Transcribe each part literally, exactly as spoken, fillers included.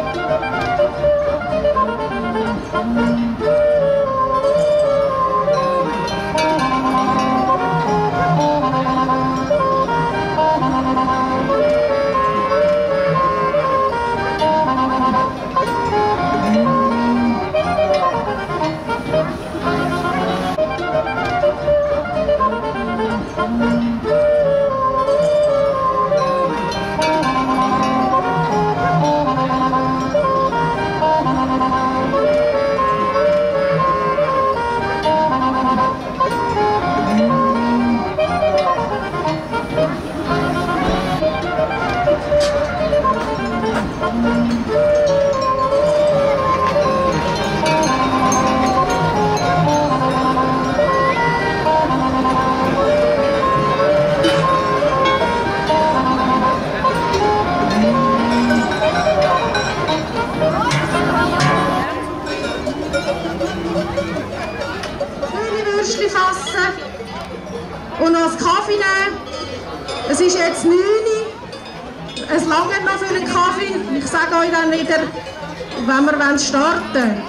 Fassen und noch einen Kaffee nehmen. Es ist jetzt neun Uhr. Es langt noch für einen Kaffee. Ich sage euch dann wieder, wenn wir starten wollen.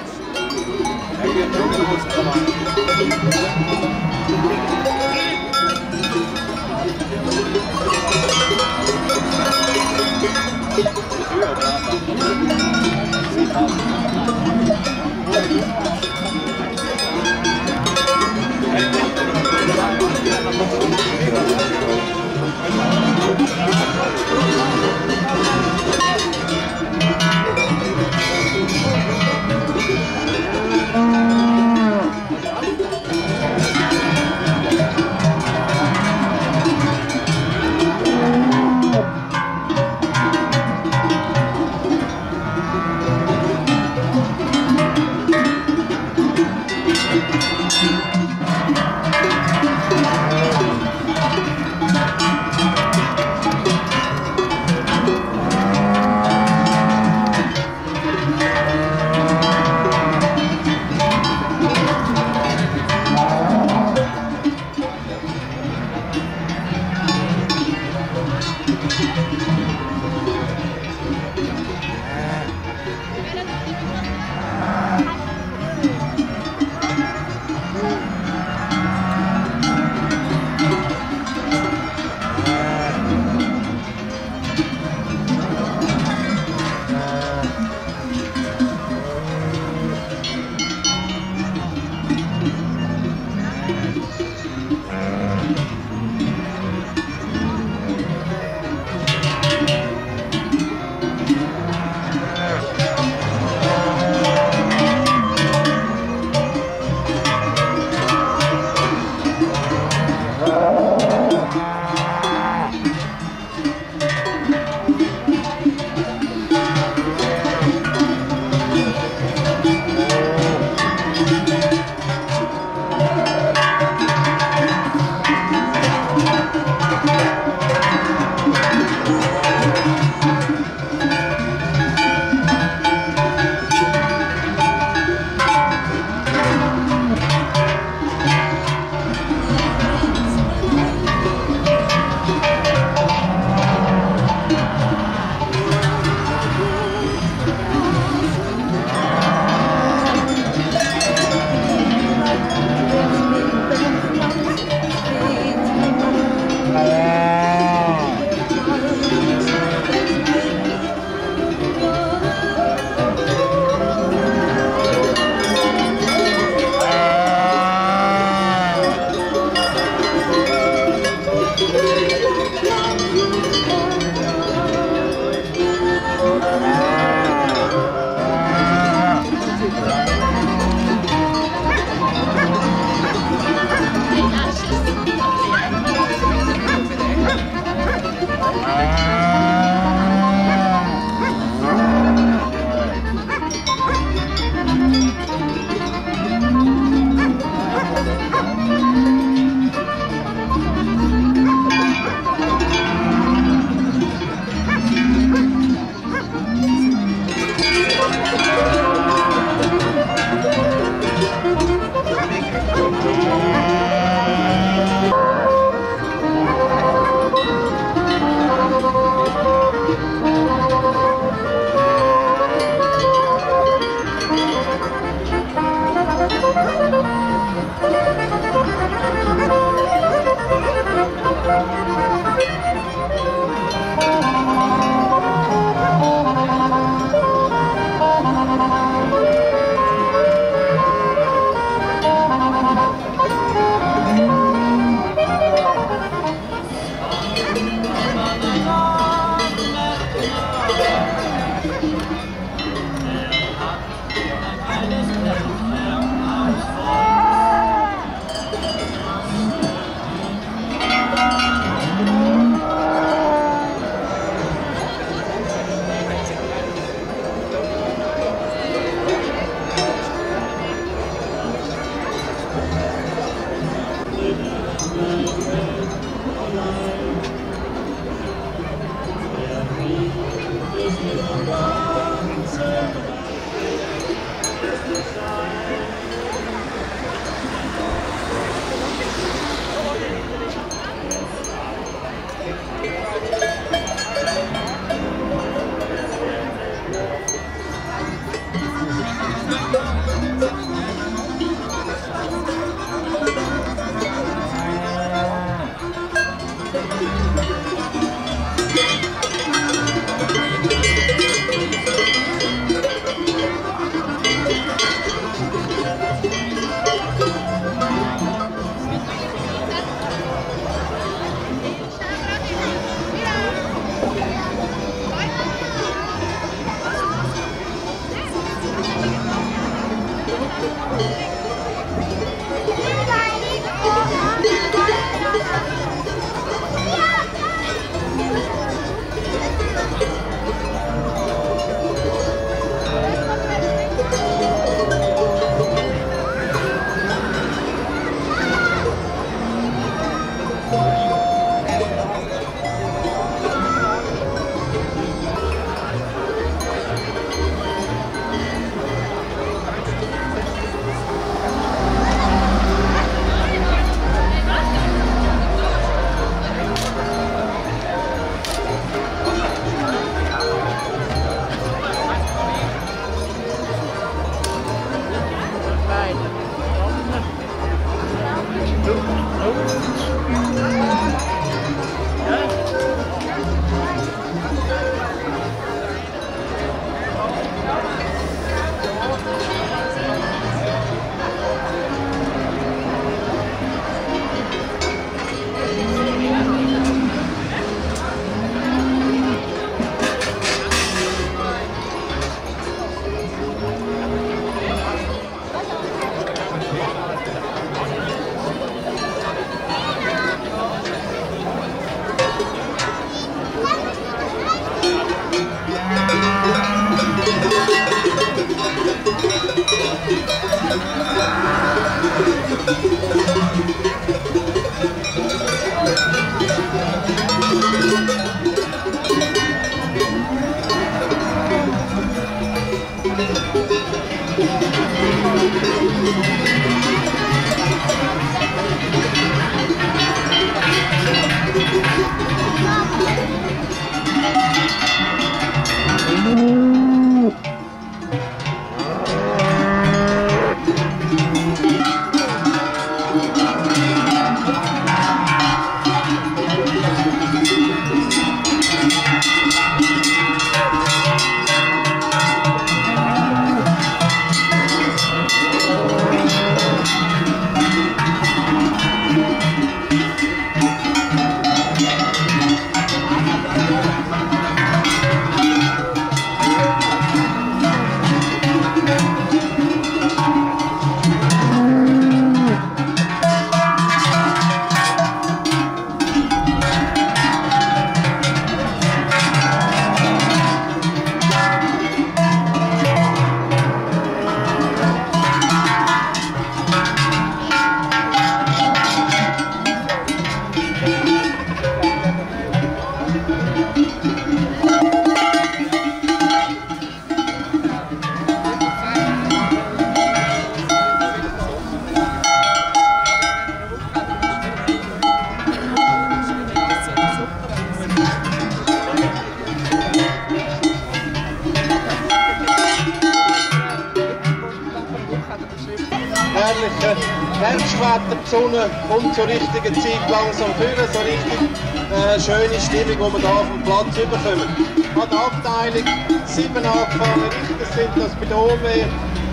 herrliche Herbstwetter, die Sonne kommt zur richtigen Zeit langsam führen, so richtig äh, schöne Stimmung, die wir hier auf dem Platz bekommen. An der Abteilung sieben angefangen, Richter sind das bei der O W,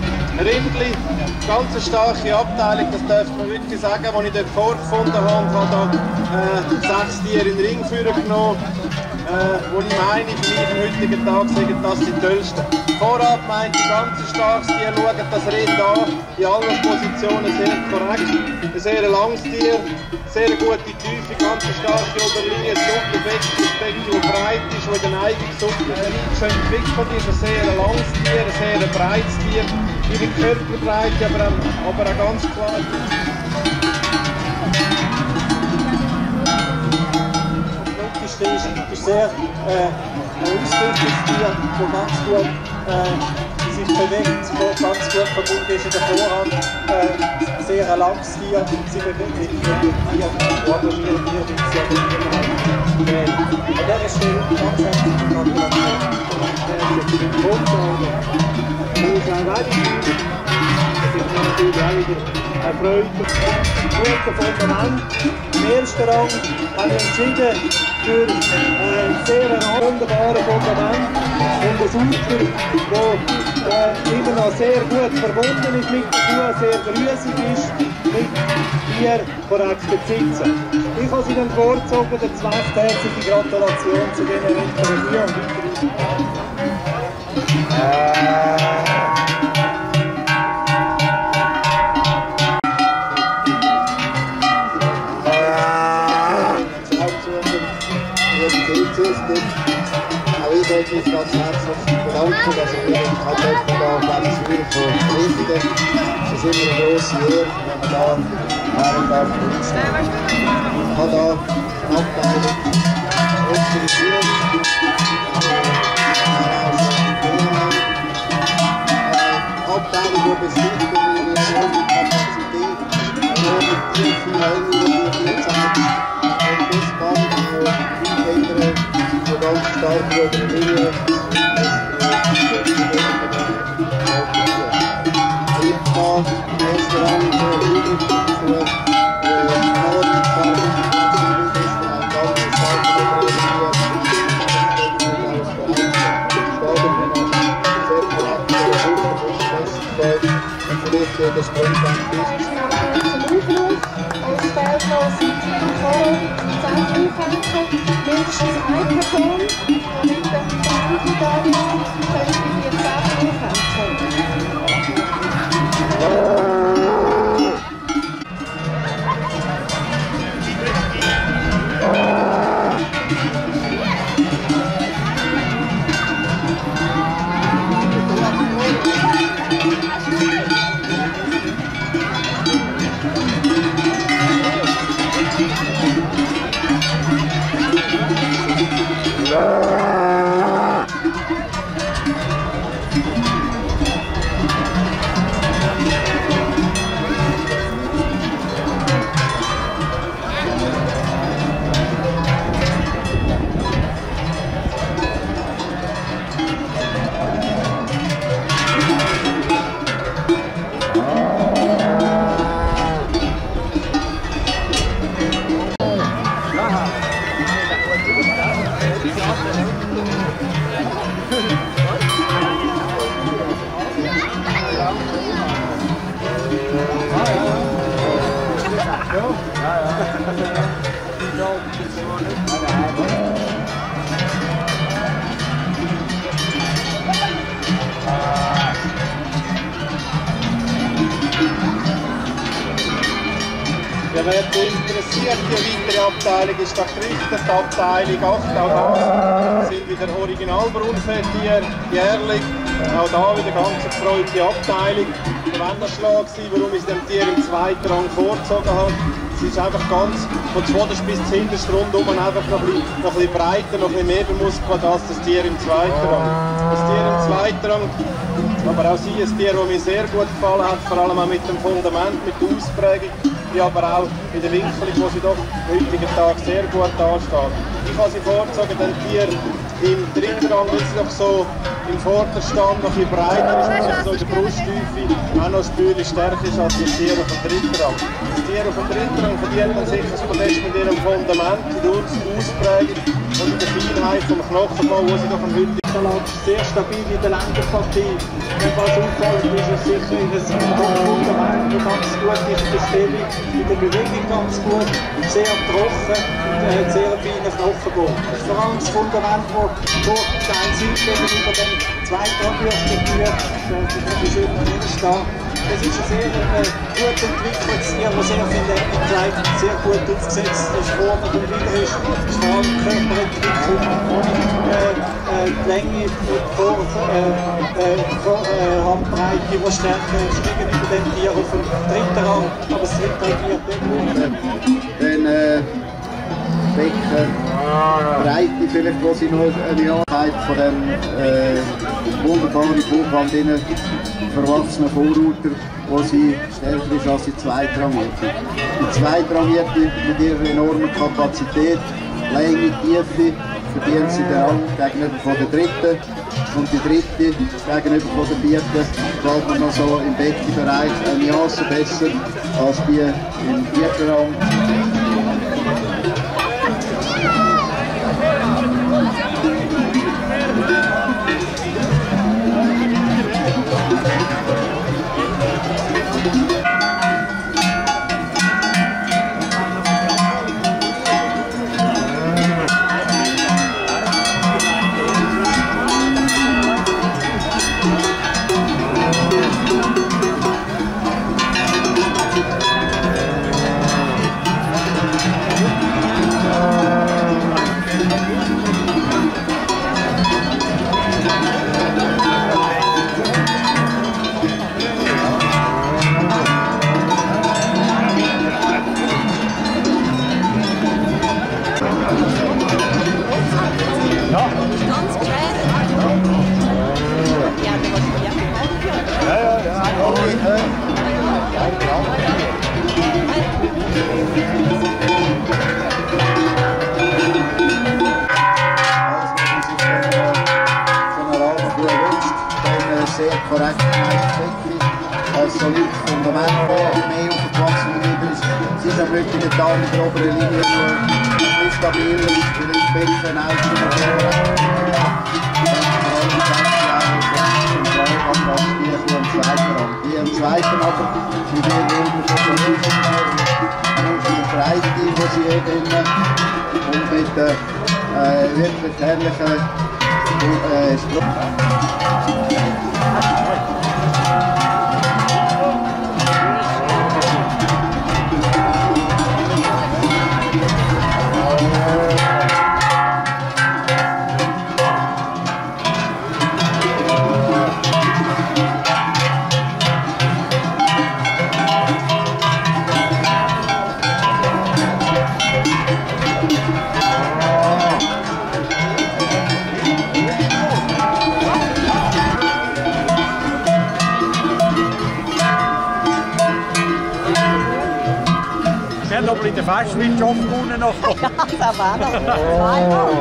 Rindli, ganz eine starke Abteilung, das darf man wirklich sagen, als ich dort vorgefunden habe, habe ich äh, sechs Tiere in den Ring genommen, äh, wo ich meine, für mich am heutigen Tag sagen, das sind die tollsten. Vorab meint die ganze starkes Tier, schaut das Rind an, in allen Positionen sehr korrekt, ein sehr langes Tier, sehr gute Tiefe, ganz starke Oberlinie, das Unterbecken, das Becken, das breit ist, wo in der Neigung schön entwickelt ist, ein sehr langes Tier, ein sehr breites Tier, ihre Körperbreite, aber, aber auch ganz klar. Das ist sehr äh, ein ausgerichtetes Tier, das ganz gut äh, sich bewegt, das ganz gut verbunden ist in der Vorhand. Äh, sehr ein langes Tier, sie bewegt sich hier, organisiert hier, wie sie organisiert. An dieser Stelle ganz herzliche Gratulation. Erfreut. Guter Fundament. Im ersten Rang habe ich entschieden für ein sehr wunderbares Fundament und ein Ufer, das äh, immer noch sehr gut verbunden ist mit der Kuh, sehr grüßig ist, mit Tier korrekt besitzen. Ich habe sie dann vorgezogen, der zweite herzliche Gratulation zu den weiteren Vier und Auch ich wollte mich ganz herzlich bedanken, dass ich mich da ganz viel von berichten. Es ist immer eine grosse Ehre, wenn man da während darf berichten. Ich habe da eine Abteilung öffentliche Führung, eine Abteilung, die bestimmt ihre Kapazität, die viel länger über die Zeit und das kann auch ganz stark über die Linie ich kann im ersten Rang so übrig für Norden fahren, ein ganzes Tag über die und vielleicht wird das Grundbank ist. Als Feldlos zehn Aufhängen, mindestens eine Person, die mit dem Bank da ist, können wir die zehn aufhängen. Ja, wer interessiert, die weitere Abteilung ist die gerichtete Abteilung. Acht, auch das sind wieder Originalbraunfettier, jährlich. Auch da wieder ganz erfreute Abteilung. Der Wenderschlag war, warum ich dem Tier im zweiten Rang vorgezogen habe. Es ist einfach ganz von zuvorderst bis zum hintersten rundum einfach noch ein, bisschen, noch ein bisschen breiter, noch ein bisschen mehr bemuskelt als das Tier im zweiten Rang. Das Tier im zweiten Rang, aber auch sie ein Tier, das mir sehr gut gefallen hat, vor allem auch mit dem Fundament, mit der Ausprägung, wie aber auch in der Winkelung, wo sie doch am heutigen Tag sehr gut dasteht. Ich habe sie vorgezogen, ein Tier im dritten Rang, weil sie doch so im Vorderstand noch ein bisschen breiter ist, also so in der Brusttiefe auch noch spürlich stärker ist als das Tier auf dem dritten Rang. Das Tier auf dem dritten Rang verdient dann sicher das Podest mit ihrem Fundament, in der Ausprägung und in der Feinheit vom Knochenbau, wo sie doch am heutigen sehr stabil in der Lenkerpartie. Wenn was auffällt, ist es sicher in das Fundament, das ganz gut ist, in der Stellung, in der Bewegung ganz gut, sehr trocken und hat sehr feinen Knochenbau. Das ist vor allem das Fundament, das Vorteil sind gegenüber dem zweiten Anbürgertier, das ist immer nicht da. Es ist ein sehr äh, gut entwickeltes Tier, das sehr viel Länge zeigt, sehr gut aufgesetzt ist, vorne und wieder ist, ist vor allem Körperentwicklung und äh, äh, die Länge, die vor, äh, äh, vor, äh, Handbreite, die stärker ist gegenüber dem Tier auf dem dritten Rang, aber das dritte Rang wird nicht. Dann äh, Becken, Breite vielleicht, wo sie noch eine Einheit von dem äh, wunderbare Vorhand innen, verwachsene Vorruter, wo sie stärker ist als die Zweitrangierte. Die Zweitrangierte mit ihrer enormen Kapazität, Länge, Tiefe, verdient sie den Rang gegenüber von der dritten. Und die dritte gegenüber von der vierten geht man noch so im Beckenbereich eine Nuance besser als die im vierten Rang. Sehr korrekt Becken, ein solides Fundament, mehr auf der Platz wie ist. Sie ist am heutigen Tag mit der oberen Linie nur stabil, weil das Becken auch schon mal am zweiten Rang. Die am zweiten aber mit der Runde von der Hüfte, mit der Breite, die sie hier drinnen und mit der äh, wirklich herrlichen äh, Struktur. Noch in der Festwirtschaft unten noch. Ja, das war noch. Oh.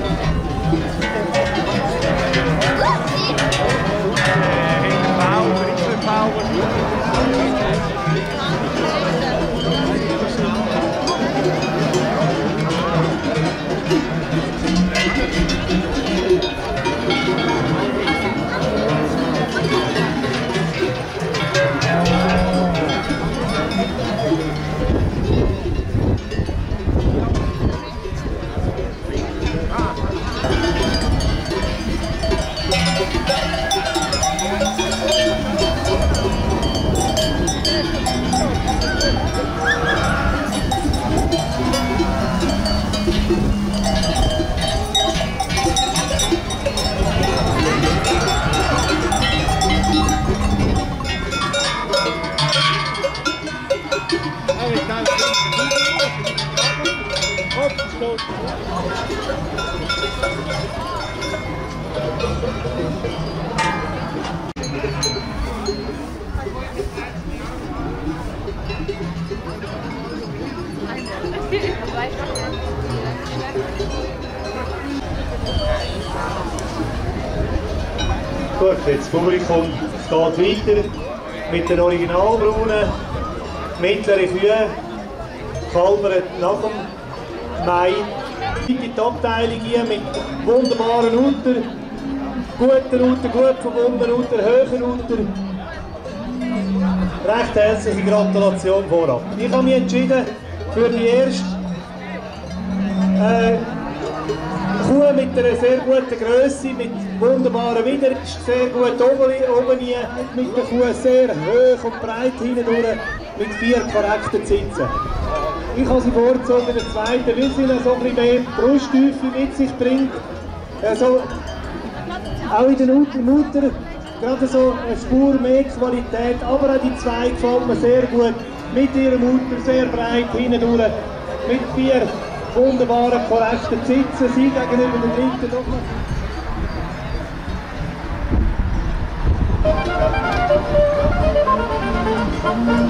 Gut, jetzt das Publikum geht weiter mit den Originalbraunen, mittlere Kühe, kalbern nach dem Mai. Die Abteilung hier mit wunderbaren Unter, guten Unter, gut verbundenen Unter, höheren Unter. Recht herzliche Gratulation vorab. Ich habe mich entschieden für die erste äh, Kuh mit einer sehr guten Grösse, mit wunderbaren Wider, sehr gut oben, oben hier, mit der Kuh sehr hoch und breit hindurch, mit vier korrekten Sitzen. Ich habe sie vorgezogen, der zweite, weil sie noch so ein bisschen mehr Brusttiefe mit sich bringt. Also, auch in der Mutter gerade so eine Spur mehr Qualität, aber auch die zwei gefällt mir sehr gut. Mit ihrer Mutter sehr breit hindurch, mit vier wunderbaren, korrekten Sitzen, sie gegenüber der dritten doch noch. Thank you.